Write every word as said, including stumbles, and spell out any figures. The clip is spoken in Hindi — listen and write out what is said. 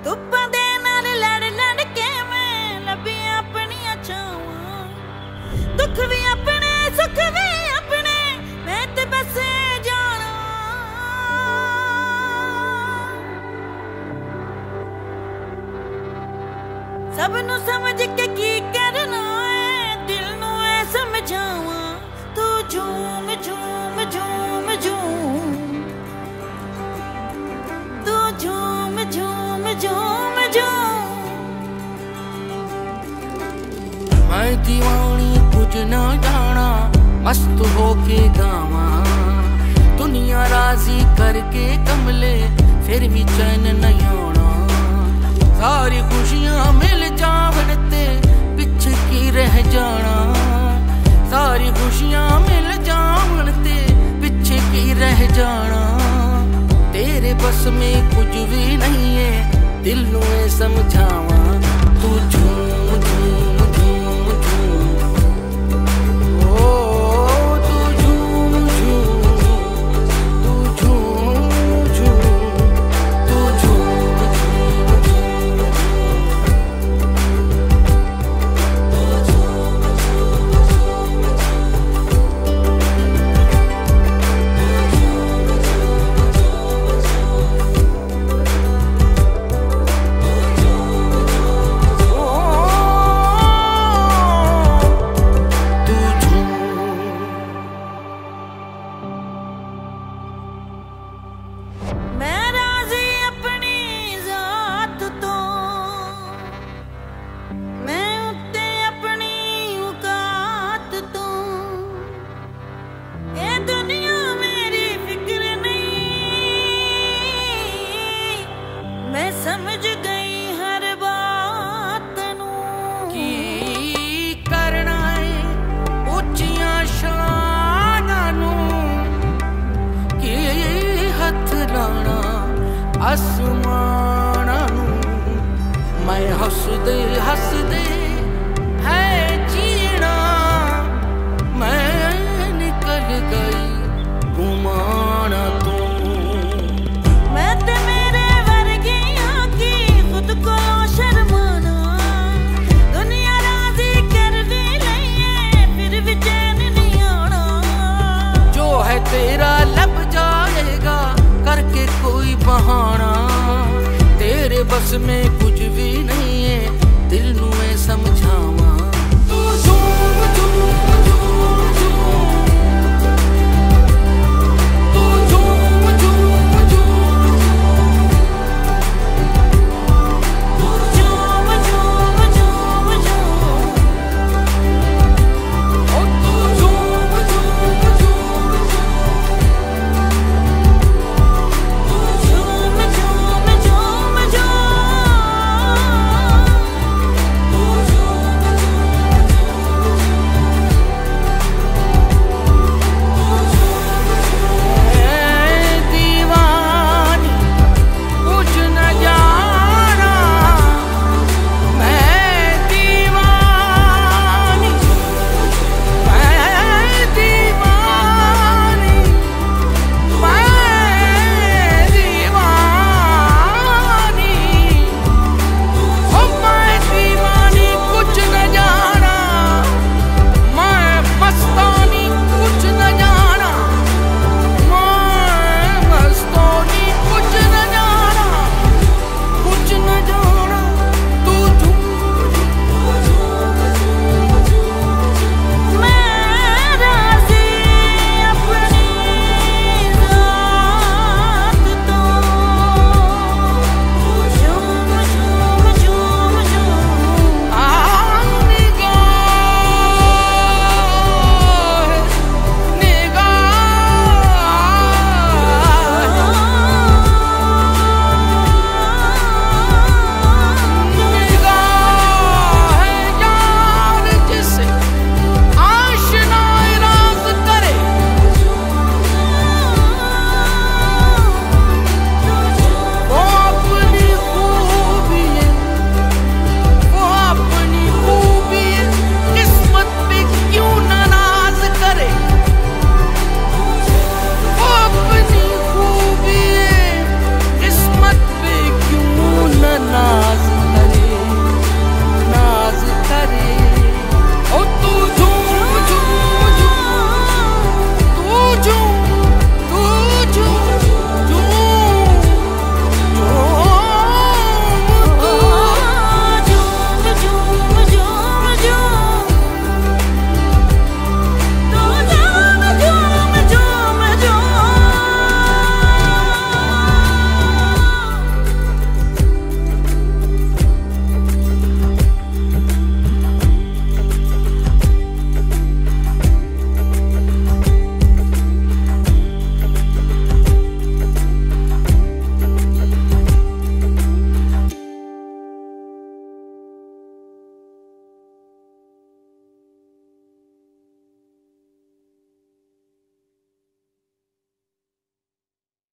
ਧੁੱਪਾਂ ਦੇ ਨਾਲ ਲੜ ਲੜ ਕੇ ਮੈਂ ਲੱਭੀਆਂ ਆਪਣੀਆਂ ਛਾਵਾਂ। ਦੁੱਖ ਵੀ ਆਪਣੇ ਸੁੱਖ ਵੀ ਆਪਣੇ ਮੈਂ ਤੇ ਬਸ ਜਾਣਾ। ਸਭ ਨੂੰ ਸਮਝ ਕੇ ਕੀ ਕਰਨਾ ਹੈ ਦਿਲ ਨੂੰ ਐ ਸਮਝਾਵਾਂ। ਤੂੰ ਝੂਮ ਝੂਮ ਝੂਮ ਝੂਮ ਤੂੰ ਝੂਮ ਝੂਮ ਝੂਮ ਝੂਮ। मैं दीवानी कुछ न जाना मस्त होके गावा। दुनिया राजी करके कमले फिर भी चैन नहीं आना। सारी खुशियां मिल जावन ते पिछे की रह जाना। सारी खुशियां मिल जावन ते पिछे की रह जाना। तेरे बस में कुछ भी नहीं है दिल नू समझावा। तू झूम झूम झूम झूम ओ तू झूम झूम तू झूम झूम तू झूम झूम झूम मैं राजी अपनी जात तो मैं उत्ते अपनी औकात तो। ये दुनिया मेरी फिक्र नहीं मैं समझ गई हर बात नू। की करना है उच्चियां शानां नू की हथ लाना आसमानां नू। मैं हसदे हसदे है जीना मैं निकल गई घुमाना तू। मैं ते मेरे वर्गियां की खुद को शर्माना। दुनिया राजी कर भी लईए फिर भी चैन नहीं आना। जो है तेरा लब जाएगा करके कोई बहाना। तेरे बस में कुछ भी नहीं है दिल नू समझावा।